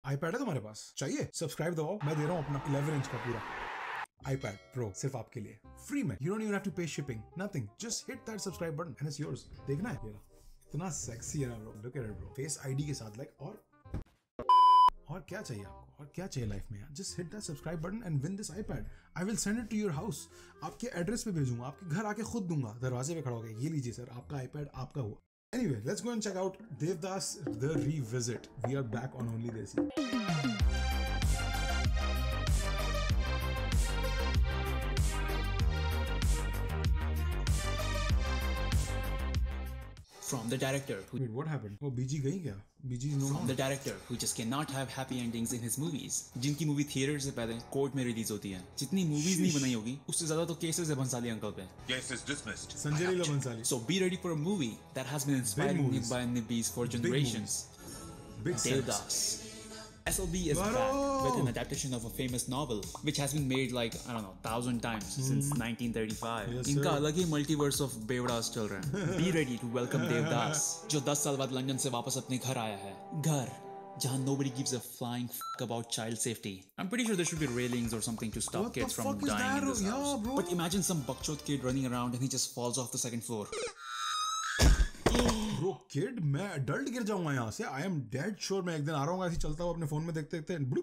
iPad है तुम्हारे पास? चाहिए? सब्सक्राइब दबाओ, मैं दे रहा हूँ अपना 11 इंच का पूरा iPad Pro सिर्फ आपके लिए फ्री में. You don't even have to pay shipping, nothing. Just hit that subscribe button and it's yours. देखना है ये रहा. इतना सेक्सी है ना bro. Look at it bro. Face ID के साथ like और क्या चाहिए आपको? और क्या चाहिए लाइफ में यार? Just hit that subscribe button and win this iPad. I will send it to your house. आपके एड्रेस पे भेजूंगा, आपके घर आके खुद दूंगा, दरवाजे पे खड़ा होकर ये लीजिए सर, आपका iPad आपका हुआ. Anyway, let's go and check out Devdas The Revisit. We are back on Only Desi. From the director who Wait, what happened? Oh, BG गई क्या? BG is no From more. the director who just cannot have happy endings in his movies. जिनकी movie theatre से पहले court में release होती है. जितनी movies नहीं बनाई होगी उससे ज्यादा तो केसेस है भंसाली अंकल पे. Case is dismissed. Sanjay Leela Bhansali. So be ready for a movie that has been inspiring movies. by Nibbis for generations. Big sets. Devdas. SLB is back with an adaptation of a famous novel which has been made like I don't know 1,000 times since 1935. Yes, इनका sir. अलग ही multiverse of बेवडास चल रहा है. Be ready to welcome Devdas जो 10 साल बाद London से वापस अपने घर आया है. घर जहाँ nobody gives a flying fuck about child safety. I'm pretty sure there should be railings or something to stop What the kids from fuck is dying that? in this Yeah, house. bro. But imagine some buckshot kid running around and he just falls off the second floor. Bro, kid, मैं adult गिर जाऊंगा यहाँ से. I am dead sure मैं एक दिन आ रहा हूँ ऐसे चलता हुआ अपने फोन में देखते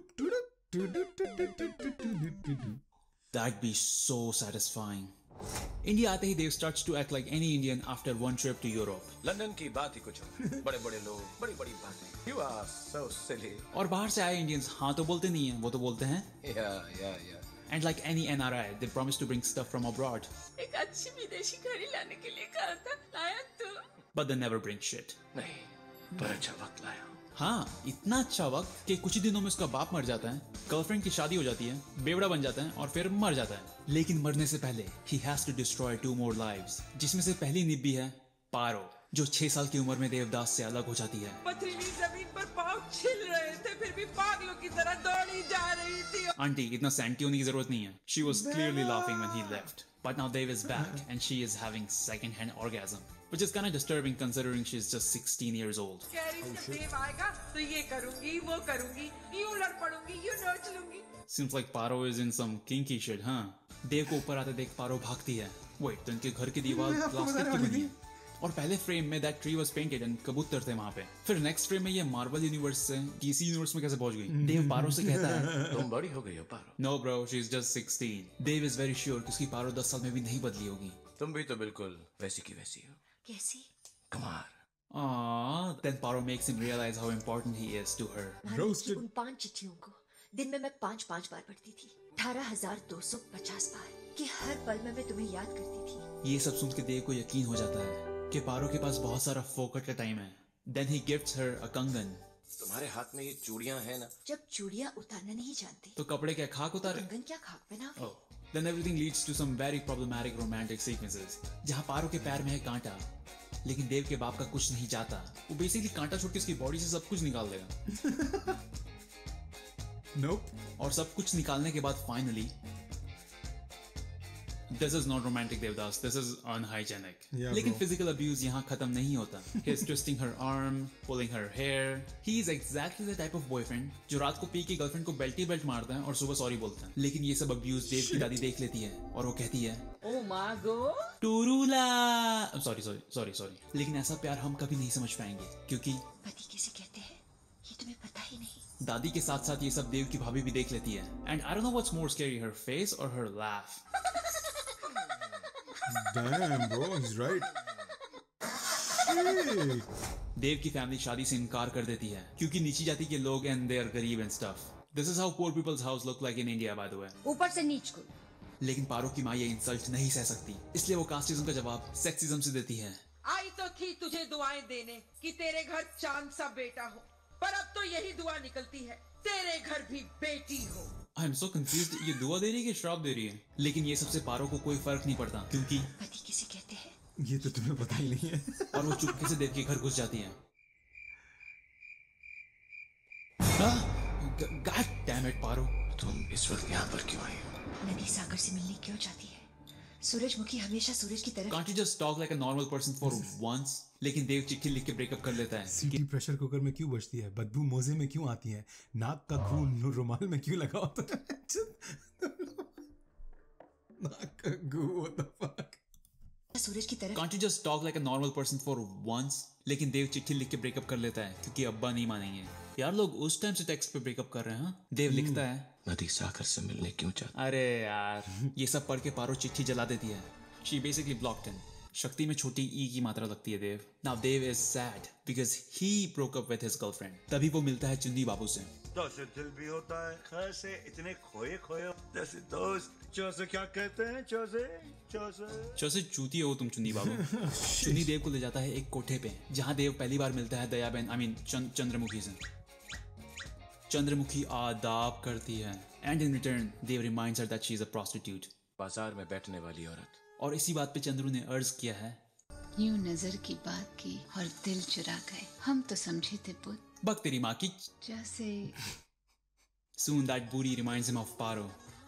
देखते. That'd be so satisfying. India आते ही Dev starts to act like any Indian after one trip to Europe. London की बात ही कुछ और. बड़े-बड़े लोग, बड़ी-बड़ी बातें. You are so silly. और बाहर से आए Indians हाँ तो बोलते नहीं हैं, वो तो बोलते हैं. Yeah. And like any NRI, they promise to bring stuff from abroad. एक अच्छी विदेशी घड़ी लाने के लिए कहा था, लाया तू? But they never bring shit. नहीं, पर अच्छा वक्त लाया हूँ. हाँ, इतना अच्छा वक्त कि कुछ ही दिनों में उसका बाप मर जाता है, गर्लफ्रेंड की शादी हो जाती है, बेवड़ा बन जाता है और फिर मर जाता है. लेकिन मरने से पहले he has to destroy 2 more lives, जिसमें से पहली निब्बी है पारो, जो 6 साल की उम्र में देवदास से अलग हो जाती है. पथरीली जमीन पर पाँव छिल रहे थे, फिर भी पागलों की तरह दौड़ी जा रही थी. आंटी इतना सैंटी होने की जरूरत नहीं है. She was clearly laughing when he left. But now Dev is back and she is having second-hand orgasm, which is kind of disturbing considering she's just 16 years old. कह रही थी देव आएगा तो ये करूंगी, वो करूंगी, यूं लड़ पड़ूंगी, यूं नोच लूंगी. Seems like Paro is in some kinky shit, huh? देव को ऊपर आते देख पारो भागती है. Wait, तो इनके घर की दीवार प्लास्टिक की बनी है. और पहले फ्रेम में that tree was painted and कबूतर थे वहां पे. फिर नेक्स्ट फ्रेम में ये मार्वल यूनिवर्स से डीसी यूनिवर्स में कैसे पहुंच गई? देव पारो से कहता है तुम बड़ी हो गई हो पारो. No bro, she's just 16. Dev is very sure कि उसकी पारो 10 साल में भी नहीं बदली होगी. तुम भी तो बिल्कुल वैसी की वैसी हो. कैसी? Kumar. Aww. Then Paro makes him realize how important he is to her. Roasted. उन 5 चिट्ठियों को दिन में मैं 5 बार पढ़ती थी. 18,250 बार कि हर पल में मैं तुम्हें याद करती थी. ये सब सुन के देव को यकीन हो जाता है कि पारो के पास बहुत सारा फोकट का टाइम है. Then he gifts her a कंगन. तुम्हारे हाथ में ये चूड़ियां हैं ना. जब चूड़ियां उतारना नहीं जानती तो कपड़े क्या खाक उतारे? कंगन क्या खाक बना. Oh. Then everything leads to some very problematic romantic sequences. जहाँ पारो के पैर में है कांटा, लेकिन देव के बाप का कुछ नहीं चाहता. वो बेसिकली कांटा छोड़ के उसकी बॉडी से सब कुछ निकाल देगा. Nope. और सब कुछ निकालने के बाद finally This is not romantic Devdas, this is unhygienic. Yeah, लेकिन bro. physical abuse यहाँ खत्म नहीं होता. He's twisting her arm, pulling her hair. He is exactly the type of boyfriend जो रात को पी के गर्लफ्रेंड को बेल्ट मारता है और सुबह सॉरी बोलता है. लेकिन ये सब अब्यूज देव की दादी देख लेती है और वो कहती है ओ मागो. टूरूला. सॉरी. लेकिन ऐसा प्यार हम कभी नहीं समझ पाएंगे क्योंकि पति किसे कहते हैं ये तुम्हें पता ही नहीं. दादी के साथ साथ ये सब देव की भाभी भी देख लेती है. And I don't know what's more scary, her face or her laugh. Damn, bro, he's right. Shit. देव की फैमिली शादी से इनकार कर देती है क्योंकि नीची जाति के लोग एंड दे आर गरीब and stuff. This is how poor peoples house look like in India by the way. ऊपर से नीच को. लेकिन पारो की माँ ये इंसल्ट नहीं सह सकती, इसलिए वो कास्टिज्म का जवाब सेक्सिज्म से देती है. आई तो थी तुझे दुआएं देने कि तेरे घर चांद सा बेटा हो, पर अब तो यही दुआ निकलती है तेरे घर भी बेटी हो. I am so confused. ये दुआ दे रही है कि श्राप दे रही है? लेकिन ये सबसे पारो को कोई फर्क नहीं पड़ता क्योंकि पति किसे कहते हैं ये तो तुम्हें पता ही नहीं है. और वो चुपके से देव के घर घुस जाती है. God damn it, पारो. तुम इस वक्त यहाँ पर क्यों आई हो? नदी सागर से मिलने क्यों जाती है. सूरजमुखी हमेशा सूरज की तरफ। Can't you just talk like a normal person for once? लेकिन देव चिट्ठी लिख के ब्रेकअप कर लेता है। सीटी प्रेशर कुकर में क्यों बजती है? बदबू मोजे में क्यों आती है? नाक का खून रुमाल में क्यों लगा होता है? नाक का गू, what the fuck? सूरज की तरफ। Can't you just talk like a normal person for once? लेकिन देव चिट्ठी लिख के ब्रेकअप कर लेता है क्योंकि अब्बा नहीं मानेंगे। यार लोग उस टाइम से टेक्स्ट पे ब्रेकअप कर रहे हैं। हाँ? देव लिखता है, नदी सागर से मिलने क्यों चाहता? अरे यार ये सब पढ़ के पारो चिट्ठी जला देती है। She basically blocked him. शक्ति में छोटी ई की मात्रा लगती है देव। Now Dev is sad because he broke up with his girlfriend. तभी वो मिलता है चुन्नी बाबू से। जैसे दिल भी होता है कैसे इतने खोए खोए जैसे दोस्त चौसे क्या कहते हैं चौसे चूती हो तुम चुन्नी बाबू। चुन्नी देव को ले जाता है एक कोठे पे जहाँ देव पहली बार मिलता है दयाबेन चंद्रमुखी से। चंद्रमुखी आदाब करती है and in return Dev reminds her that she is a prostitute. बाजार में बैठने वाली औरत। और इसी बात पे चंद्रू ने अर्ज किया है, यूं नजर की बात की और दिल चुरा गए, हम तो समझे थे पुत बक तेरी माँ की। जैसे। Soon that booty reminds him of Paro.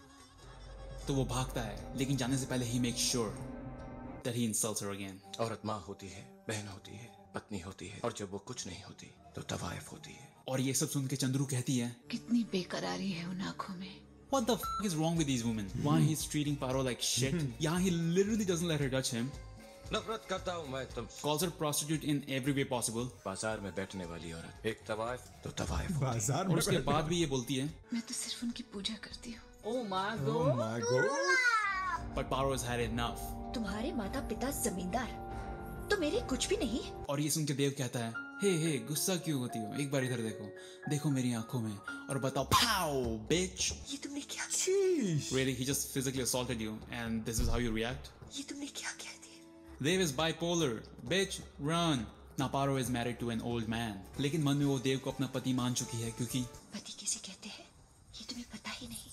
तो वो भागता है लेकिन जाने से पहले he makes sure that he insults her again. औरत माँ होती है, बहन होती है, पत्नी होती है और जब वो कुछ नहीं होती तो तवाइफ होती है। और ये सब सुन के चंद्रू कहती है, कितनी बेकरारी है उन आंखों में। What the fuck is wrong with these women? Why he's treating Paro like shit? यहाँ he literally doesn't let her touch him. नफरत करता हूँ मैं तुमसे। Calls her prostitute in every way possible. बाजार में बैठने वाली औरत एक तवाइफ तो तवाइफ होती है। बाजार और में उसके बाद भी ये बोलती है, मैं तो सिर्फ उनकी पूजा करती हूँ। Oh my Oh God. my God. but Paro has had enough. तुम्हारे माता पिता जमींदार तो मेरे कुछ भी नहीं। और ये सुन के देव कहता है, हे गुस्सा क्यों होती हो? एक बार इधर देखो, देखो मेरी आंखों में और बताओ, pow bitch. ये तुमने क्या किया? Sheesh. Really, he just physically assaulted you and this is how you react? ये तुमने क्या कह दिया? Dev is bipolar. Bitch, run. Now Paro is married to an old man. लेकिन मन में वो देव को अपना पति मान चुकी है क्योंकि पति किसे कहते हैं ये तुम्हें पता ही नहीं।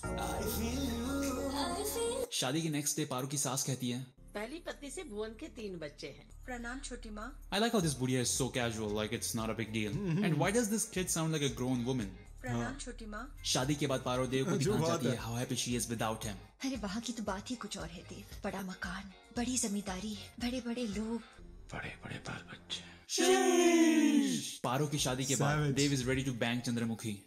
शादी के नेक्स्ट डे पारो की सास कहती है, पहली पत्नी से भुवन के 3 बच्चे हैं। प्रणाम छोटी माँ। I like how this budia is so casual, like it's not a big deal. And why does this kid sound like a grown woman? प्रणाम छोटी माँ। शादी के बाद पारो देव को जो दिखाना बात चाहती है है। how happy she is without him. अरे वहाँ की तो बात ही कुछ और है देव। बड़ा मकान, बड़ी जमींदारी, बड़े बड़े लोग। बड़े बड़े बाल बच्चे। पारो की शादी के बाद Savage. Dev is ready to bang Chandramukhi.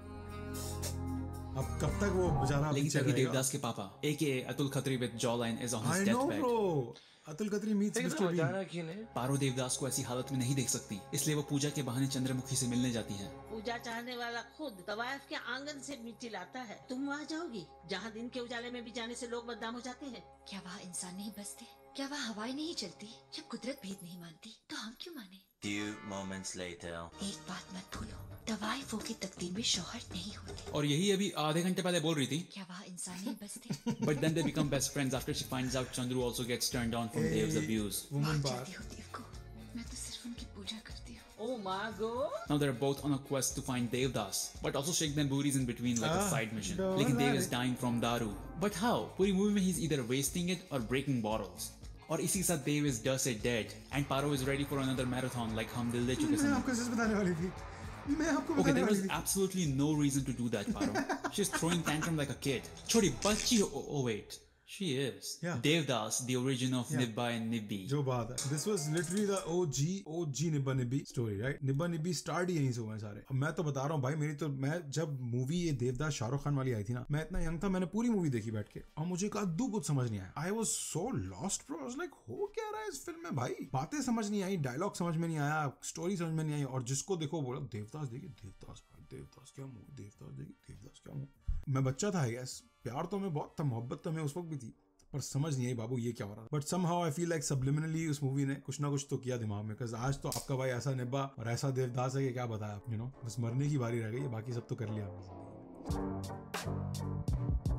अब कब तक वो बेचारा लेकिन पीछे तभी रहेगा? देवदास के पापा aka Atul Khatri with jawline is on I his know deathbed. bro. Atul Khatri meets लेकिन Mr. Bean. अचानक ही ने पारो देवदास को ऐसी हालत में नहीं देख सकती, इसलिए वो पूजा के बहाने चंद्रमुखी से मिलने जाती है। पूजा चाहने वाला खुद तवाइफ के आंगन से मिट्टी लाता है। तुम वहाँ जाओगी जहाँ दिन के उजाले में भी जाने से लोग बदनाम हो जाते हैं। क्या वहाँ इंसान नहीं बसते? क्या वहाँ हवाएं नहीं चलती? जब कुदरत भेद नहीं मानती तो हम क्यों माने? Few moments later. एक बात मत भूलो, तवाइफों की तकदीर में शौहर नहीं होते। और यही अभी आधे घंटे पहले बोल रही थी। क्या वहाँ इंसान नहीं बसते? But then they become best friends after she finds out Chandru also gets turned on from Dev's abuse. Woman बहुत bar. चाहती हो देव को। मैं तो सिर्फ उनकी पूजा करती हूँ। Oh my God. Now they're both on a quest to find Devdas, but also shake them booties in between like a side mission. don't लेकिन Dev lie. is dying from daru. But how? पूरी movie में he's either wasting it or breaking bottles. और इसी के साथ Dev is dust dead and Paro is ready for another marathon like हम दिल दे चुके मैं हैं। आपको सच बताने वाली थी। मैं आपको Okay, बताने there वाली was थी। absolutely no reason to do that, Paro. She's throwing tantrum like a kid. छोटी बच्ची हो, oh wait. She is. Yeah. Devdas, the origin of Yeah. Nibba and Nibbi. जो बात है, this was literally the OG निब्बा निब्बी story, right? निब्बा निब्बी स्टार्ट ही यहीं से हुए हैं सारे। अब मैं तो बता रहा हूँ भाई, मैं जब मूवी ये देवदास शाहरुख खान वाली आई थी ना, मैं इतना यंग था, मैंने पूरी मूवी देखी बैठ के और मुझे कद्दू कुछ समझ नहीं आया। I was so lost bro. I was like, हो क्या रहा है इस फिल्म में भाई? बातें समझ नहीं आई, डायलॉग समझ में नहीं आया, स्टोरी समझ में नहीं आई और जिसको देखो बोला देवदास देखिए, देवदास क्या मूवी, देवदास देखिए, देवदास क्या मूवी। मैं बच्चा था, आई गेस, प्यार तो हमें बहुत था, मोहब्बत तो हमें उस वक्त भी थी, पर समझ नहीं आई बाबू ये क्या हो रहा है। But somehow I feel like subliminally उस मूवी ने कुछ ना कुछ तो किया दिमाग में, बिकॉज आज तो आपका भाई ऐसा निब्बा और ऐसा देवदास है कि क्या बताया, यू नो, बस मरने की बारी रह गई है, बाकी सब तो कर लिया हमने जिंदगी में।